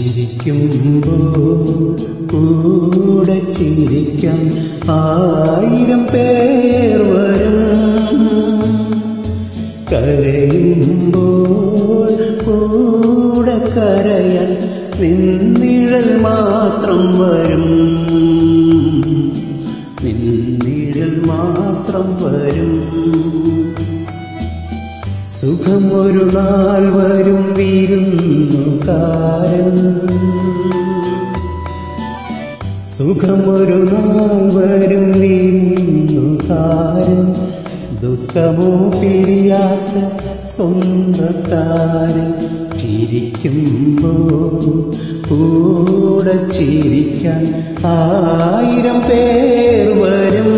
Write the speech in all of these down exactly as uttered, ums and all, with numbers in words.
ചിരിക്കുമ്പോൾ കൂടെ ചിരിക്കാൻ ആയിരം പേർ വരും. കരയുമ്പോൾ കൂടെ കരയാൻ നിന്നിഴൽ മാത്രം വരും. നിന്നിഴൽ മാത്രം വരും. സുഖമൊരു നാൾ വരും വിരുന്നുകാരൻ. സുഖമൊരു നാൾ വരും വിരുന്നുകാരൻ. ദുഃഖമോ പിരിയാത്ത സ്വന്തക്കാരൻ. ചിരിക്കുമ്പോൾ കൂടെ ചിരിക്കാൻ ആയിരം പേർ വരും.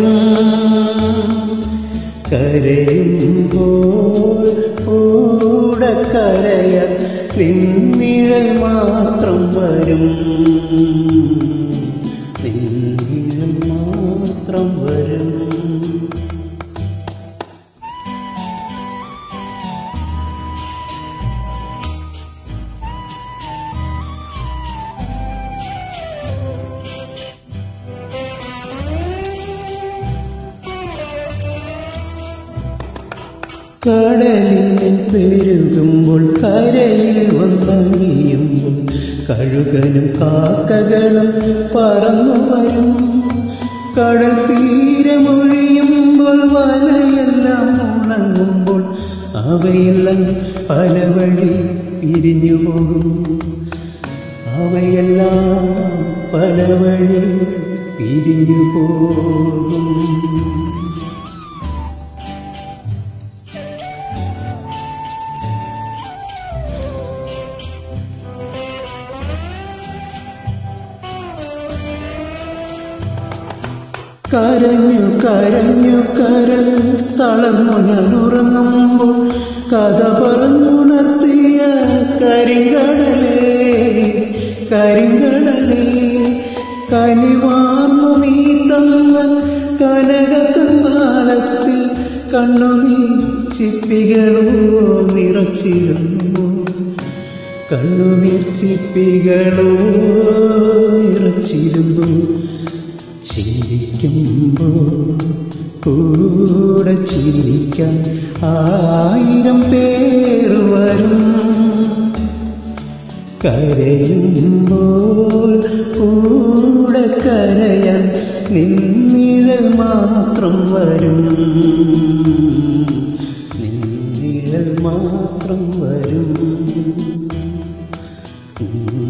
കരയുമ്പോൾ കൂടെ കരയാൻ നിന്നിഴൽ മാത്രം വരും. നിന്നിഴൽ മാത്രം വരും. കടലിൽ പെരുകുമ്പോൾ കരയിൽ വന്നണിയുമ്പോൾ കഴുകനും കാക്കകളും പറന്നു വരും. കടൽ തീരമൊഴിയുമ്പോൾ വലയെല്ലാം ഉണങ്ങുമ്പോൾ അവയെല്ലാം പല വഴി പിരിഞ്ഞു പോകും. അവയെല്ലാം പല വഴി പിരിഞ്ഞു പോകും. കരഞ്ഞു കരഞ്ഞു കരൾ തളർന്നു ഞാൻ ഉറങ്ങുമ്പോൾ കഥ പറഞ്ഞുണർത്തിയ കരിങ്കടലേ കരിങ്കടലേ കനിവാർന്നു നീ തന്ന കനകത്തമ്പാളത്തിൽ കണ്ണുനീർ ചിപ്പികളോ നിറച്ചിരുന്നു. കണ്ണുനീർ ചിപ്പികളോ നിറച്ചിരുന്നു. ചിരിക്കുമ്പോൾ കൂടെ ചിരിക്കാൻ ആയിരം പേർ വരും. കരയുമ്പോൾ കൂടെ കരയാൻ നിന്നിഴൽ മാത്രം വരും. നിന്നിഴൽ മാത്രം വരും.